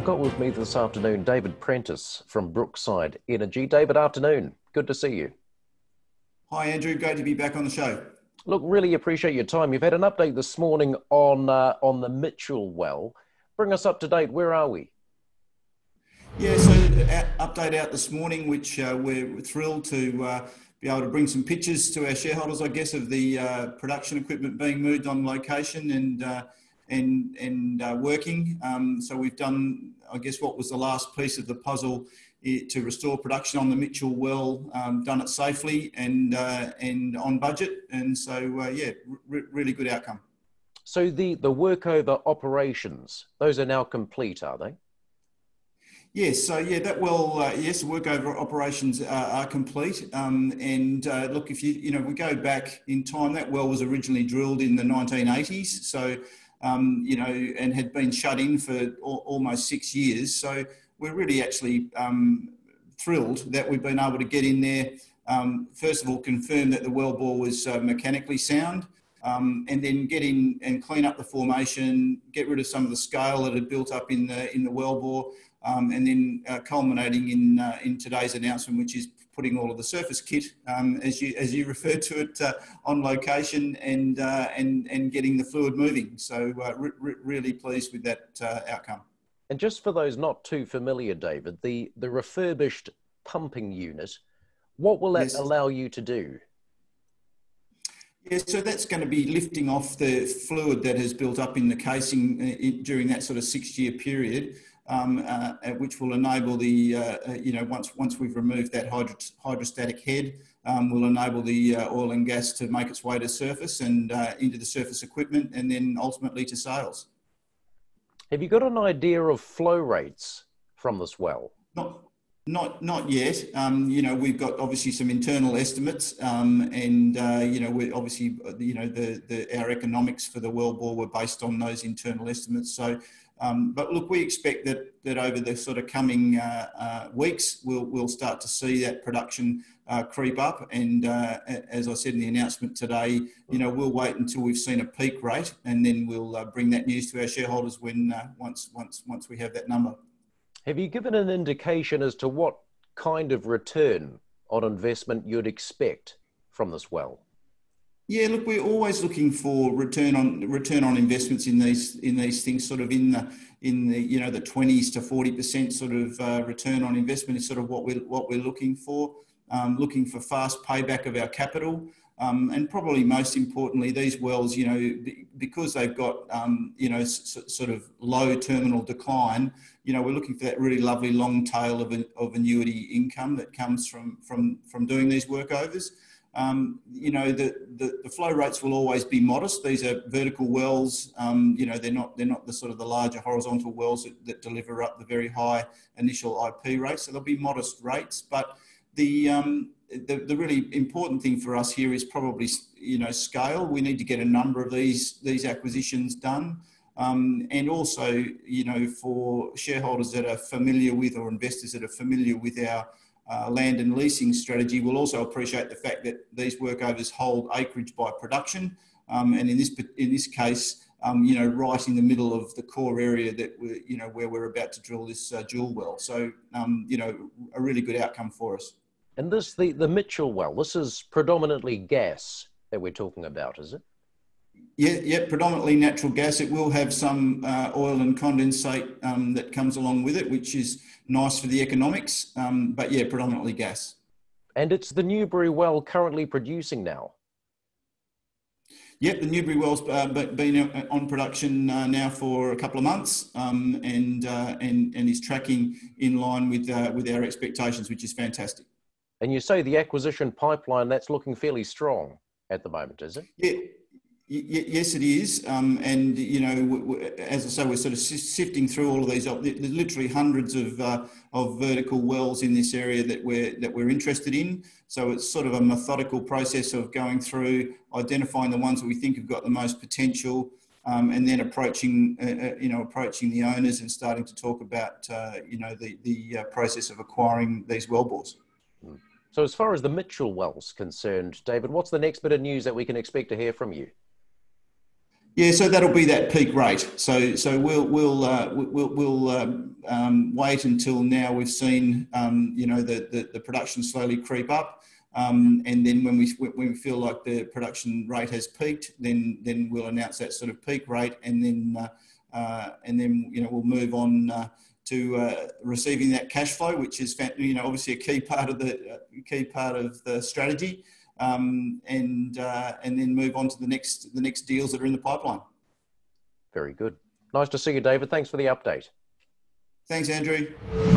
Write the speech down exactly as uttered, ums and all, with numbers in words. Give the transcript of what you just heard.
got with me this afternoon David Prentice from Brookside Energy. David, afternoon. Good to see you. Hi Andrew, great to be back on the show. Look, really appreciate your time. You've had an update this morning on uh, on the Mitchell well. Bring us up to date. Where are we? Yeah, so uh, update out this morning, which uh, we're thrilled to uh, be able to bring some pictures to our shareholders, I guess, of the uh, production equipment being moved on location and uh, and and uh, working. Um, so we've done, I guess, what was the last piece of the puzzle to restore production on the Mitchell well, um, done it safely and uh, and on budget, and so uh, yeah, re really good outcome. So the the workover operations, those are now complete, are they? Yes, so yeah, that well, uh, yes, the workover operations uh, are complete. Um, and uh, look, if you you know we go back in time, that well was originally drilled in the nineteen eighties, so um, you know, and had been shut in for al almost six years. So we're really actually um, thrilled that we've been able to get in there. Um, first of all, confirm that the well bore was uh, mechanically sound, um, and then get in and clean up the formation, get rid of some of the scale that had built up in the in the well bore. Um, and then uh, culminating in uh, in today's announcement, which is putting all of the surface kit, um, as you as you referred to it, uh, on location and uh, and and getting the fluid moving. So uh, re re really pleased with that uh, outcome. And just for those not too familiar, David, the the refurbished pumping unit, what will that Yes. allow you to do? Yeah, so that's going to be lifting off the fluid that has built up in the casing uh, during that sort of six-year period. Um, uh, which will enable the, uh, you know, once once we've removed that hydro hydrostatic head, um, will enable the uh, oil and gas to make its way to surface and uh, into the surface equipment, and then ultimately to sales. Have you got an idea of flow rates from this well? Not, not, not yet. Um, you know, we've got obviously some internal estimates, um, and uh, you know, we're obviously, you know, the, the our economics for the well bore were based on those internal estimates. So. Um, but look, we expect that that over the sort of coming uh, uh, weeks, we'll we'll start to see that production uh, creep up. And uh, as I said in the announcement today, you know, we'll wait until we've seen a peak rate, and then we'll uh, bring that news to our shareholders when uh, once once once we have that number. Have you given an indication as to what kind of return on investment you'd expect from this well? Yeah, look, we're always looking for return on return on investments in these in these things, sort of in the in the you know the twenties to forty percent sort of uh, return on investment is sort of what we're what we're looking for. Um, looking for fast payback of our capital, um, and probably most importantly, these wells, you know, because they've got um, you know s sort of low terminal decline. You know, we're looking for that really lovely long tail of of annuity income that comes from from from doing these workovers. Um, you know, the, the, the flow rates will always be modest. These are vertical wells. Um, you know, they're not they're not the sort of the larger horizontal wells that, that deliver up the very high initial I P rates. So there'll be modest rates. But the, um, the the really important thing for us here is probably, you know, scale. We need to get a number of these these acquisitions done. Um, and also, you know, for shareholders that are familiar with, or investors that are familiar with our Uh, land and leasing strategy, will also appreciate the fact that these workovers hold acreage by production, um, and in this in this case, um, you know, right in the middle of the core area that we, you know, where we're about to drill this uh, dual well. So, um, you know, a really good outcome for us. And this the the Mitchell well. This is predominantly gas that we're talking about, is it? Yeah, yeah, predominantly natural gas. It will have some uh, oil and condensate um, that comes along with it, which is nice for the economics. Um, but yeah, predominantly gas. And it's the Newbury well currently producing now. Yep, the Newbury well's uh, been on production uh, now for a couple of months, um, and uh, and and is tracking in line with uh, with our expectations, which is fantastic. And you say the acquisition pipeline, that's looking fairly strong at the moment, is it? Yeah. Yes, it is. Um, and, you know, as I say, we're sort of sifting through all of these. There's literally hundreds of, uh, of vertical wells in this area that we're, that we're interested in. So it's sort of a methodical process of going through, identifying the ones that we think have got the most potential, um, and then approaching, uh, you know, approaching the owners and starting to talk about, uh, you know, the, the uh, process of acquiring these wellbores. Mm. So as far as the Mitchell well's concerned, David, what's the next bit of news that we can expect to hear from you? Yeah, so that'll be that peak rate. So, so we'll we'll uh, we'll we'll um, um, wait until now we've seen um, you know the, the the production slowly creep up, um, and then when we when we feel like the production rate has peaked, then then we'll announce that sort of peak rate, and then uh, uh, and then you know we'll move on uh, to uh, receiving that cash flow, which is you know obviously a key part of the uh, key part of the strategy. Um, and uh, and then move on to the next the next deals that are in the pipeline. Very good. Nice to see you, David. Thanks for the update. Thanks, Andrew.